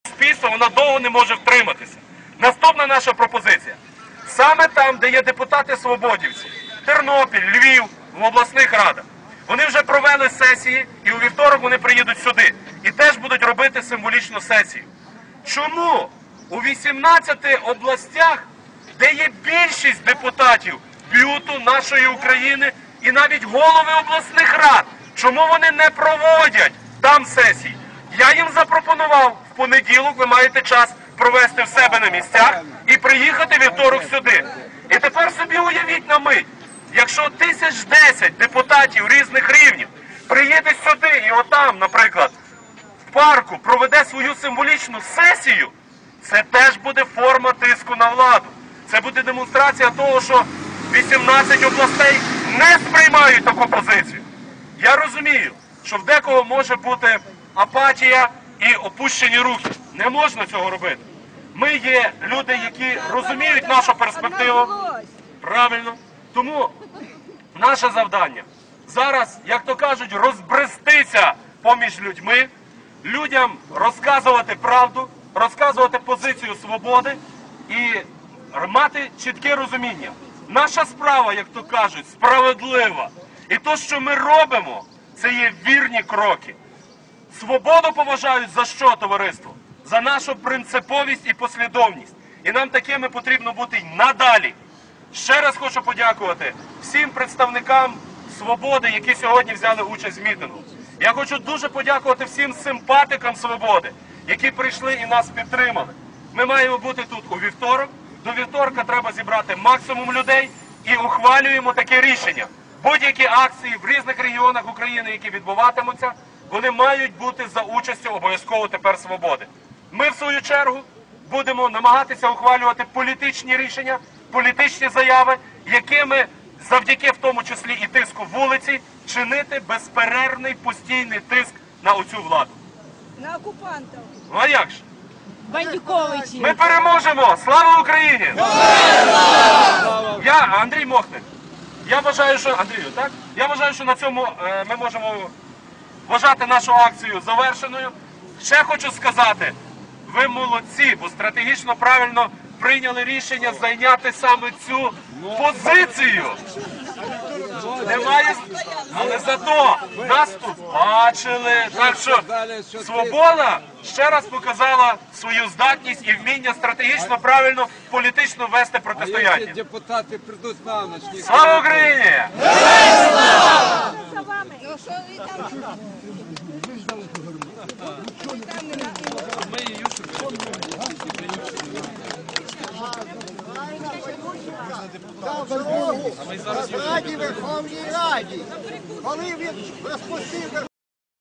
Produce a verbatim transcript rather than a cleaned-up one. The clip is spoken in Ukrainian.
суспільство, вона довго не може втриматися. Наступна наша пропозиція. Саме там, де є депутати-свободівці, Тернопіль, Львів, в обласних радах, вони вже провели сесії і у вівторок вони приїдуть сюди. І теж будуть робити символічну сесію. Чому у вісімнадцяти областях, де є більшість депутатів б'юту нашої України і навіть голови обласних рад, чому вони не проводять там сесії? Я їм запропонував в понеділок, ви маєте час провести в себе на місцях і приїхати вівторок сюди. І тепер собі уявіть на мить, якщо тисяч десять депутатів різних рівнів приїде сюди і отам, наприклад, в парку проведе свою символічну сесію, це теж буде форма тиску на владу. Це буде демонстрація того, що вісімнадцять областей не сприймають таку позицію. Я розумію, що в декого може бути апатія і опущені руки. Не можна цього робити. Ми є люди, які розуміють нашу перспективу. Правильно. Тому наше завдання зараз, як то кажуть, розбрестися поміж людьми, людям розказувати правду, розказувати позицію свободи і мати чітке розуміння. Наша справа, як то кажуть, справедлива. І те, що ми робимо, це є вірні кроки. Свободу поважають за що, товариство? За нашу принциповість і послідовність. І нам такими потрібно бути й надалі. Ще раз хочу подякувати всім представникам свободи, які сьогодні взяли участь в мітингу. Я хочу дуже подякувати всім симпатикам свободи, які прийшли і нас підтримали. Ми маємо бути тут у вівторок. До вівторка треба зібрати максимум людей і ухвалюємо таке рішення. Будь-які акції в різних регіонах України, які відбуватимуться, вони мають бути за участю обов'язково тепер свободи. Ми, в свою чергу, будемо намагатися ухвалювати політичні рішення, політичні заяви, якими завдяки в тому числі і тиску вулиці, чинити безперервний постійний тиск на оцю владу. На окупантів. Ну а як ж? Бандюковичі. Ми переможемо! Слава Україні! Я, Андрій Мохник, я вважаю, що... Андрію, так? Я вважаю, що на цьому е, ми можемо вважати нашу акцію завершеною. Ще хочу сказати, ви молодці, бо стратегічно правильно прийняли рішення зайняти саме цю позицію. Немає, але зато нас тут бачили. Так що свобода ще раз показала свою здатність і вміння стратегічно правильно політично вести протистояння. Депутати прийдуть на ніч. Слава Україні! Ну що ви там? Раді Верховній Раді, коли він розпустив